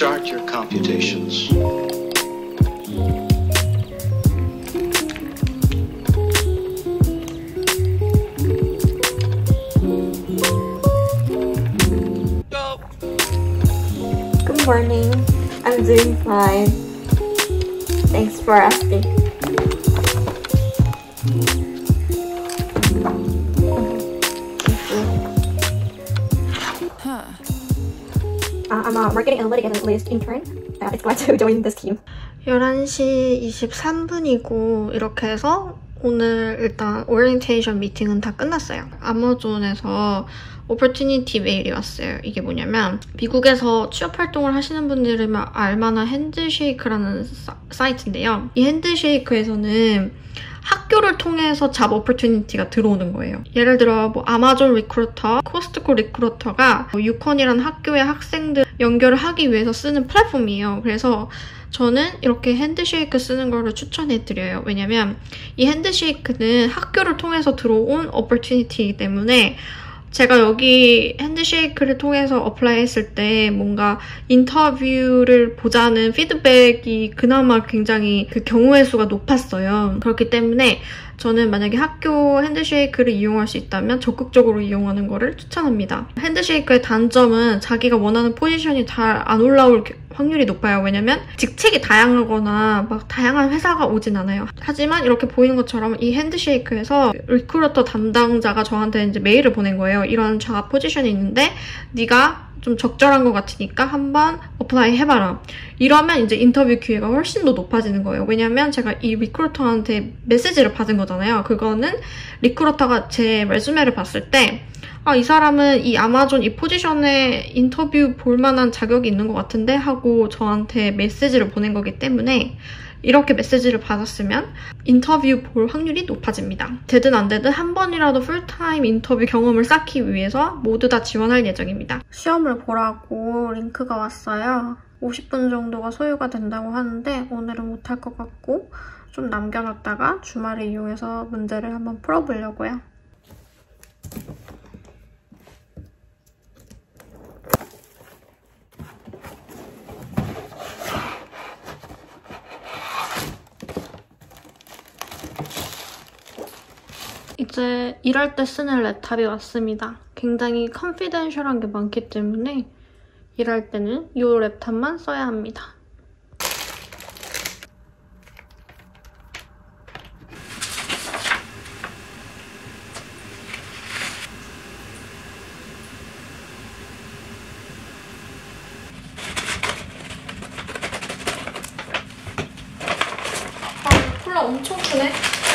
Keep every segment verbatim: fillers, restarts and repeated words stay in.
Start your computations. Good morning. I'm doing fine. Thanks for asking. Uh, I'm a marketing analytic analyst intern. Uh, it's glad to join this team. 열한 시 이십삼 분이고 이렇게 해서 오늘 일단 오리엔테이션 미팅은 다 끝났어요. 아마존에서 오퍼튜니티 메일이 왔어요. 이게 뭐냐면 미국에서 취업 활동을 하시는 분들이면 알만한 핸드쉐이크라는 사, 사이트인데요. 이 핸드쉐이크에서는 학교를 통해서 잡 오퍼튜니티가 들어오는 거예요. 예를 들어 뭐 아마존 리크루터, 코스트코 리크루터가 뭐 유컨이라는 학교의 학생들 연결을 하기 위해서 쓰는 플랫폼이에요. 그래서 저는 이렇게 핸드쉐이크 쓰는 거를 추천해드려요. 왜냐면 이 핸드쉐이크는 학교를 통해서 들어온 오퍼튜니티이기 때문에 제가 여기 핸드쉐이크를 통해서 어플라이 했을 때 뭔가 인터뷰를 보자는 피드백이 그나마 굉장히 그 경우의 수가 높았어요. 그렇기 때문에 저는 만약에 학교 핸드쉐이크를 이용할 수 있다면 적극적으로 이용하는 거를 추천합니다. 핸드쉐이크의 단점은 자기가 원하는 포지션이 잘 안 올라올 확률이 높아요. 왜냐면 직책이 다양하거나 막 다양한 회사가 오진 않아요. 하지만 이렇게 보이는 것처럼 이 핸드쉐이크에서 리크루터 담당자가 저한테 이제 메일을 보낸 거예요. 이런 잡 포지션이 있는데 네가 좀 적절한 것 같으니까 한번 어플라이 해봐라. 이러면 이제 인터뷰 기회가 훨씬 더 높아지는 거예요. 왜냐면 제가 이 리크루터한테 메시지를 받은 거잖아요. 그거는 리크루터가 제 레주메를 봤을 때 아, 이 사람은 이 아마존 이 포지션에 인터뷰 볼 만한 자격이 있는 것 같은데 하고 저한테 메시지를 보낸 거기 때문에 이렇게 메시지를 받았으면 인터뷰 볼 확률이 높아집니다. 되든 안 되든 한 번이라도 풀타임 인터뷰 경험을 쌓기 위해서 모두 다 지원할 예정입니다. 시험을 보라고 링크가 왔어요. 오십 분 정도가 소요가 된다고 하는데 오늘은 못할 것 같고 좀 남겨놨다가 주말을 이용해서 문제를 한번 풀어보려고요. 이제 일할 때 쓰는 랩탑이 왔습니다. 굉장히 컨피덴셜한 게 많기 때문에 일할 때는 이 랩탑만 써야 합니다. 아, 콜라 엄청 크네.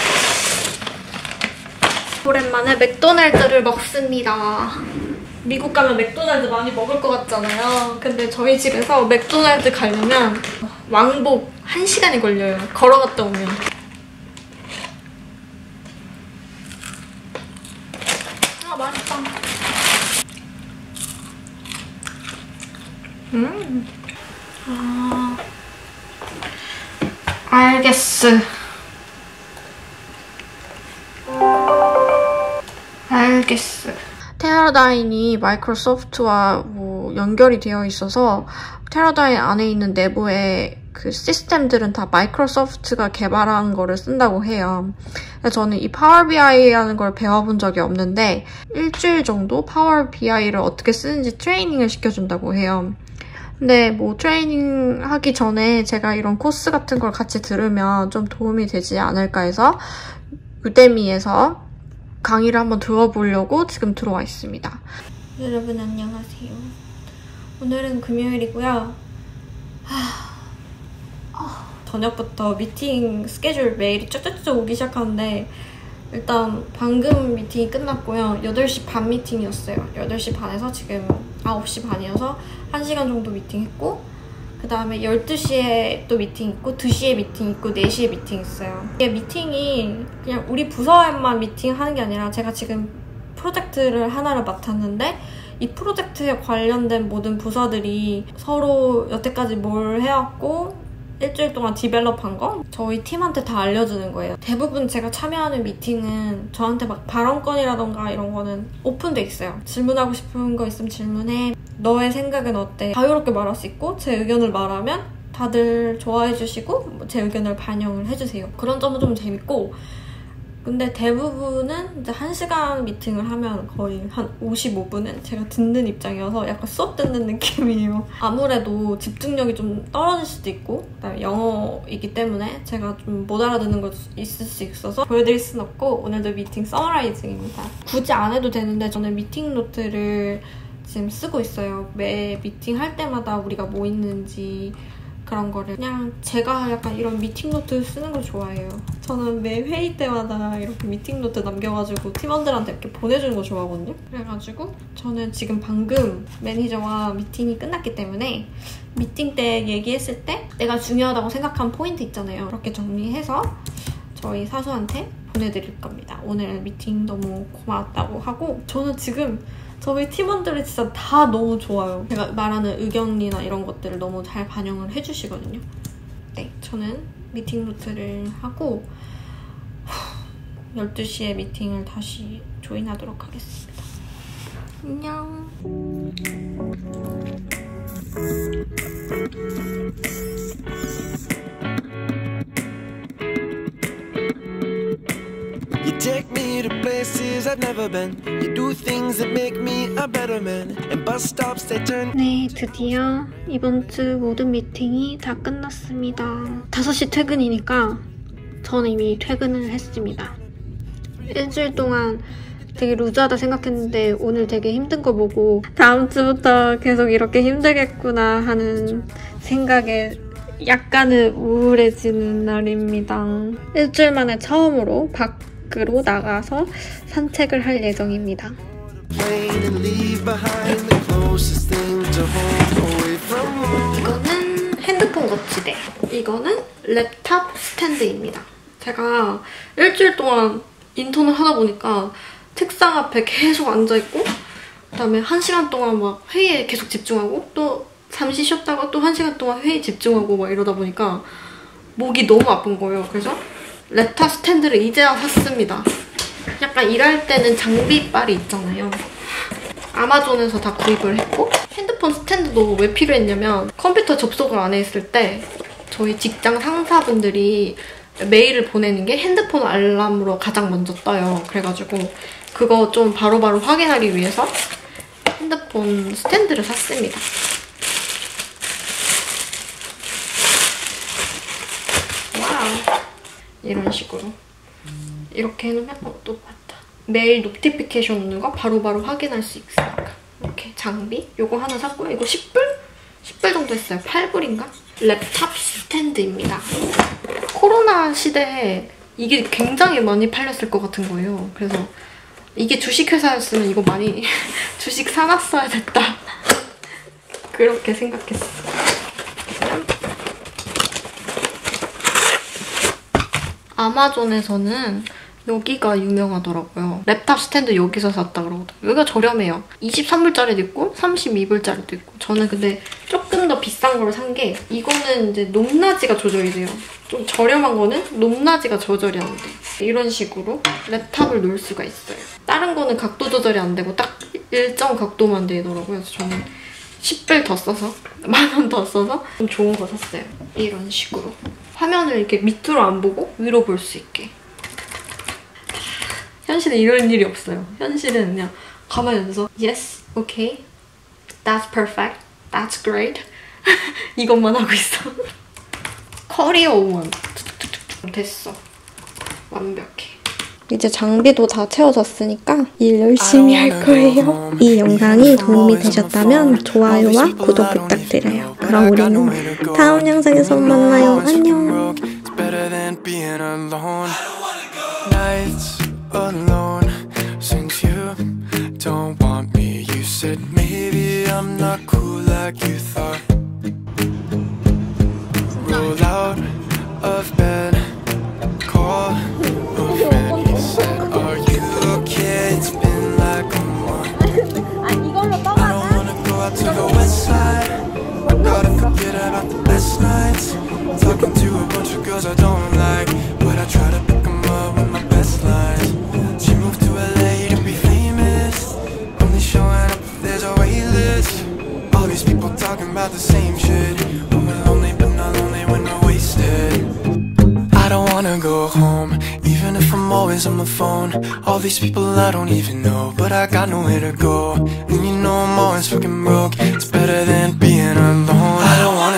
오랜만에 맥도날드를 먹습니다. 미국 가면 맥도날드 많이 먹을 것 같잖아요. 근데 저희 집에서 맥도날드 가려면 왕복 한 시간이 걸려요. 걸어갔다 오면. 아, 맛있다. 음. 아. 알겠어. 알겠어. 테라다인이 마이크로소프트와 뭐 연결이 되어 있어서 테라다인 안에 있는 내부의 그 시스템들은 다 마이크로소프트가 개발한 거를 쓴다고 해요. 그래서 저는 이 파워비아이라는 걸 배워본 적이 없는데 일주일 정도 파워비아이를 어떻게 쓰는지 트레이닝을 시켜준다고 해요. 근데 뭐 트레이닝 하기 전에 제가 이런 코스 같은 걸 같이 들으면 좀 도움이 되지 않을까 해서 유데미에서 강의를 한번 들어보려고 지금 들어와 있습니다. 여러분 안녕하세요. 오늘은 금요일이고요. 하... 어... 저녁부터 미팅 스케줄 메일이 쭉쭉쭉 오기 시작하는데 일단 방금 미팅이 끝났고요. 여덟 시 반 미팅이었어요. 여덟 시 반에서 지금 아홉 시 반이어서 한 시간 정도 미팅했고 그 다음에 열두 시에 또 미팅 있고 두 시에 미팅 있고 네 시에 미팅 있어요. 이게 미팅이 그냥 우리 부서에만 미팅하는 게 아니라 제가 지금 프로젝트를 하나를 맡았는데 이 프로젝트에 관련된 모든 부서들이 서로 여태까지 뭘 해왔고 일주일 동안 디벨롭한 거 저희 팀한테 다 알려주는 거예요. 대부분 제가 참여하는 미팅은 저한테 막 발언권이라던가 이런 거는 오픈돼 있어요. 질문하고 싶은 거 있으면 질문해. 너의 생각은 어때? 자유롭게 말할 수 있고 제 의견을 말하면 다들 좋아해주시고 제 의견을 반영을 해주세요. 그런 점은 좀 재밌고, 근데 대부분은 이제 한 시간 미팅을 하면 거의 한 오십오 분은 제가 듣는 입장이어서 약간 수업 듣는 느낌이에요. 아무래도 집중력이 좀 떨어질 수도 있고, 그다음에 영어이기 때문에 제가 좀 못 알아듣는 거 있을 수 있어서 보여드릴 순 없고, 오늘도 미팅 서머라이징입니다. 굳이 안 해도 되는데 저는 미팅 노트를 지금 쓰고 있어요. 매 미팅 할 때마다 우리가 뭐 있는지 그런 거를 그냥 제가 약간 이런 미팅 노트 쓰는 걸 좋아해요. 저는 매 회의 때마다 이렇게 미팅 노트 남겨가지고 팀원들한테 이렇게 보내주는 거 좋아하거든요. 그래가지고 저는 지금 방금 매니저와 미팅이 끝났기 때문에 미팅 때 얘기했을 때 내가 중요하다고 생각한 포인트 있잖아요. 그렇게 정리해서 저희 사수한테 보내드릴 겁니다. 오늘 미팅 너무 고마웠다고 하고, 저는 지금 저희 팀원들이 진짜 다 너무 좋아요. 제가 말하는 의견이나 이런 것들을 너무 잘 반영을 해주시거든요. 네, 저는 미팅 노트를 하고 열두 시에 미팅을 다시 조인하도록 하겠습니다. 안녕. You take me to places I've never been. You do things that make me a better man. And bus stops they turn. 네, 드디어 이번 주 모든 미팅이 다 끝났습니다. 다섯 시 퇴근이니까 저는 이미 퇴근을 했습니다. 일주일 동안 되게 루즈하다 생각했는데 오늘 되게 힘든 거 보고 다음 주부터 계속 이렇게 힘들겠구나 하는 생각에 약간은 우울해지는 날입니다. 일주일 만에 처음으로 밖으로 나가서 산책을 할 예정입니다. 이거는 핸드폰 거치대, 이거는 랩탑 스탠드입니다. 제가 일주일 동안 인턴을 하다 보니까 책상 앞에 계속 앉아있고, 그다음에 한 시간 동안 막 회의에 계속 집중하고, 또 잠시 쉬었다가 또 한 시간 동안 회의 집중하고 막 이러다 보니까 목이 너무 아픈 거예요. 그래서 랩탑 스탠드를 이제야 샀습니다. 약간 일할 때는 장비빨이 있잖아요. 아마존에서 다 구입을 했고, 핸드폰 스탠드도 왜 필요했냐면 컴퓨터 접속을 안 했을 때 저희 직장 상사분들이 메일을 보내는 게 핸드폰 알람으로 가장 먼저 떠요. 그래가지고 그거 좀 바로바로 확인하기 위해서 핸드폰 스탠드를 샀습니다. 와우. 이런 식으로 이렇게 해놓으면 어, 똑같다. 메일 노티피케이션 오는 거 바로바로 확인할 수 있으니까. 이렇게 장비 요거 하나 샀고요. 이거 십 불? 십 불 정도 했어요. 팔 불인가? 랩탑 스탠드입니다. 코로나 시대에 이게 굉장히 많이 팔렸을 것 같은 거예요. 그래서 이게 주식회사였으면 이거 많이 주식 사놨어야 됐다. 그렇게 생각했어요. 아마존에서는 여기가 유명하더라고요. 랩탑 스탠드 여기서 샀다 그러거든요. 여기가 저렴해요. 이십삼 불짜리도 있고 삼십이 불짜리도 있고. 저는 근데 조금 더 비싼 걸 산 게, 이거는 이제 높낮이가 조절이 돼요. 좀 저렴한 거는 높낮이가 조절이 안 돼. 이런 식으로 랩탑을 놓을 수가 있어요. 다른 거는 각도 조절이 안 되고 딱 일정 각도만 되더라고요. 그래서 저는 십 불 더 써서, 만 원 더 써서 좀 좋은 거 샀어요. 이런 식으로. 화면을 이렇게 밑으로 안 보고 위로 볼 수 있게. 현실은 이런 일이 없어요. 현실은 그냥 가만히 앉아서 Yes, okay, that's perfect, that's great 이것만 하고 있어. 커리어 오원 됐어. 완벽해. 이제 장비도 다 채워졌으니까 일 열심히 할 거예요. 이 영상이 도움이 되셨다면 좋아요와 구독 부탁드려요. 그럼 우리는 다음 영상에서 만나요. 안녕. Alone, since you don't want me, you said maybe I'm not cool like you thought. Roll out of bed, call a friend. He said, are you okay? It's been like a month. I don't wanna go out to the west side. Gotta forget about the best nights. Talking to a bunch of girls I don't like, but I try to pick them up with my best lines. She moved to L A to be famous, only showing up if there's a wait list. talking about the same shit. When we're lonely but not lonely when we're wasted. I don't wanna go home, even if I'm always on my phone. All these people I don't even know, but I got nowhere to go. And you know I'm always fucking broke. It's better than being alone. I don't wanna